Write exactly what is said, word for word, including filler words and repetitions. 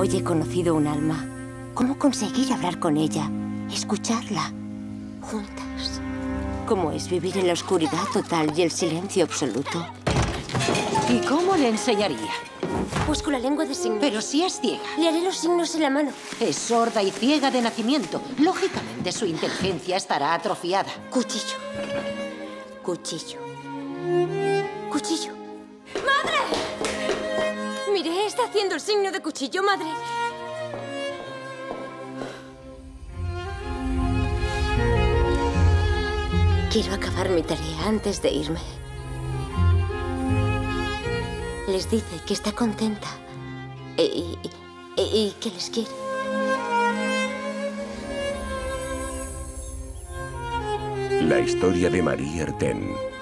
Hoy he conocido un alma. ¿Cómo conseguir hablar con ella? Escucharla. Juntas. ¿Cómo es vivir en la oscuridad total y el silencio absoluto? ¿Y cómo le enseñaría? Pues con la lengua de signos. Pero si es ciega. Le haré los signos en la mano. Es sorda y ciega de nacimiento. Lógicamente, su inteligencia estará atrofiada. Cuchillo. Cuchillo. Cuchillo. ¡Madre! Mire, está haciendo el signo de cuchillo, madre. Quiero acabar mi tarea antes de irme. Les dice que está contenta y, y, y que les quiere. La historia de Marie Erdem.